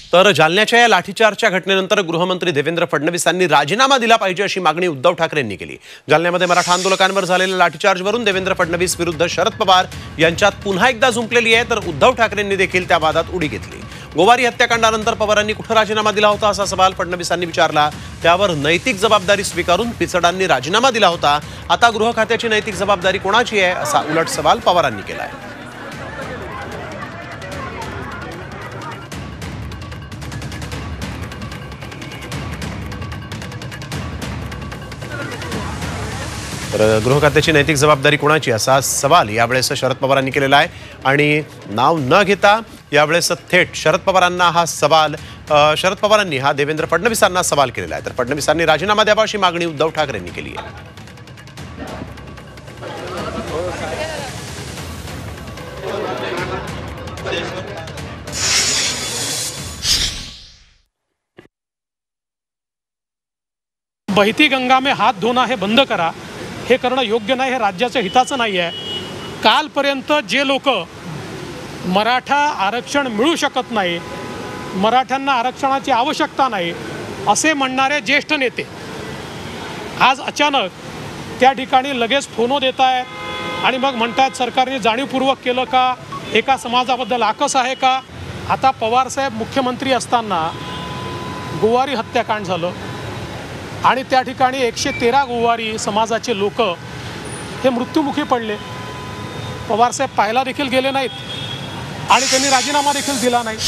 तर जालन्याच्या या लाठीचार्जच्या घटनेनंतर गृहमंत्री देवेंद्र फडणवीसांनी राजीनामा दिला पाहिजे अशी मागणी उद्धव ठाकरेंनी केली। जालन्यामध्ये मराठा आंदोलकांवर झालेल्या लाठीचार्जवरून देवेंद्र फडणवीस विरुद्ध शरद पवार यांच्यात पुन्हा एकदा झुंपलेली आहे, तर उद्धव ठाकरेंनी देखील त्या वादात उडी घेतली। गोवारी हत्याकांडानंतर पवारांनी कुठे राजीनामा दिला होता असा सवाल फडणवीसांनी विचारला। त्यावर नैतिक जबाबदारी स्वीकारून पिचडांनी राजीनामा दिला होता। आता गृह खात्याची नैतिक जबाबदारी कोणाची आहे असा उलट सवाल पवारांनी केला आहे। तर गृह खात्याची नैतिक जबाबदारी कोणाची असा सवाल यावेळेस शरद पवारांनी केलेला आहे आणि नाव न घेता यावेळेस थेट शरद पवारांना हा सवाल शरद पवारांनी हा देवेंद्र फडणवीसांना सवाल केलेला आहे। तर फडणवीसांनी राजीनामा द्यावा अशी मागणी उद्धव ठाकरेंनी केली आहे। बहती गंगा में हात धोना हे बंद करा, हे करणं योग्य नाही, हे राज्याच्या हिताचं नाही आहे। कालपर्यंत जे लोक मराठा आरक्षण मिळू शकत नाही, मराठ्यांना आरक्षणाची आवश्यकता नाही असे म्हणणारे ज्येष्ठ नेते आज अचानक त्या ठिकाणी लगेच फोनो देत आहेत आणि मग म्हणतात सरकारने जाणीवपूर्वक केलं का, एका समाजाबद्दल आकस आहे का। आता पवारसाहेब मुख्यमंत्री असताना गोवारी हत्याकांड झालं आणि त्या ठिकाणी 113 गोवारी समाजाचे लोक हे मृत्युमुखी पडले। पवारसाहेब पाहायला देखील गेले नाहीत आणि त्यांनी राजीनामा देखील दिला नाही।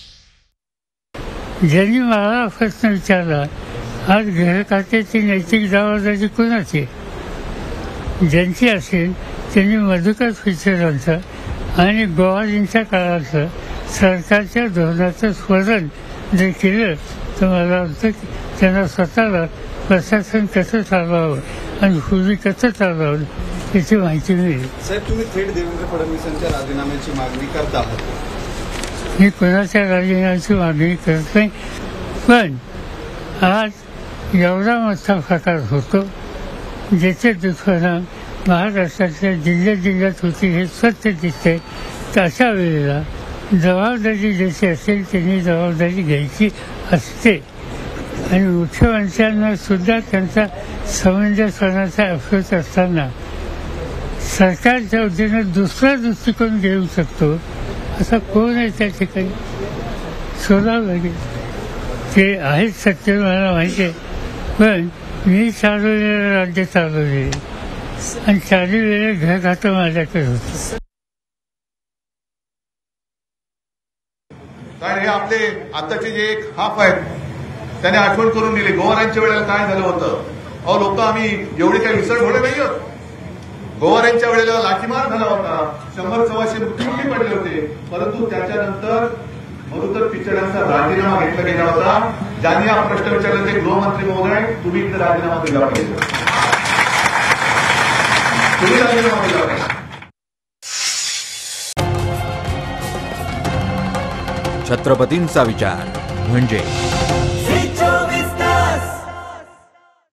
ज्यांनी मला प्रश्न विचारला, आज गृह खात्याची नैतिक जबाबदारी कोणाची, ज्यांची असेल त्यांनी मधुकर पिचडांचं आणि गोवारींच्या काळाचं सरकारच्या धोरणाचं स्मरण जर केलं तर मला वाटतं की त्यांना स्वतःला प्रशासन कसं चालवावं आणि पूर्वी कसं चालवावं याची माहिती मिळेल। साहेब, तुम्ही थेट देवेंद्र फडणवीसांच्या राजीनाम्याची मागणी करता आहात? मी कोणाच्या राजीनाम्याची मागणी करत नाही, पण आज एवढा मोठा प्रकार होतो ज्याचे दुष्परिणाम महाराष्ट्रातल्या जिल्ह्यात होती हे सत्य दिसते। तर अशा वेळेला जबाबदारी ज्याची असेल त्यांनी जबाबदारी घ्यायची असते आणि मुख्यमंत्र्यांना सुद्धा त्यांचा समंजसपणाचा अप्रोच असताना सरकारच्या वतीनं दुसरा दृष्टिकोन घेऊ शकतो असा कोण आहे त्या ठिकाणी शोधावं लागेल। ते आहेत सत्य मला माहिती आहे, पण मी चालवलेलं राज्य चालवले आणि 4 वेळा घर खातं माझ्याकडे होतं। काय हे आपले आताचे जे एक हाफ आहेत त्याने आठवण करून दिली गोवाऱ्यांच्या वेळेला काय झालं होतं। अहो लोक, आम्ही एवढे काही विसरभोळे नाही आहोत। गोवाऱ्यांच्या वेळेला लाठीमार झाला होता, 100-125 मृत्युमुखी पडले होते, परंतु त्याच्यानंतर मधुकर पिचडांचा राजीनामा घेतला गेला होता। ज्यांनी हा प्रश्न विचारला ते गृहमंत्री महोदय, तुम्ही इथे राजीनामा दिला पाहिजे, तुम्ही राजीनामा दिला पाहिजे। छत्रपतींचा विचार म्हणजे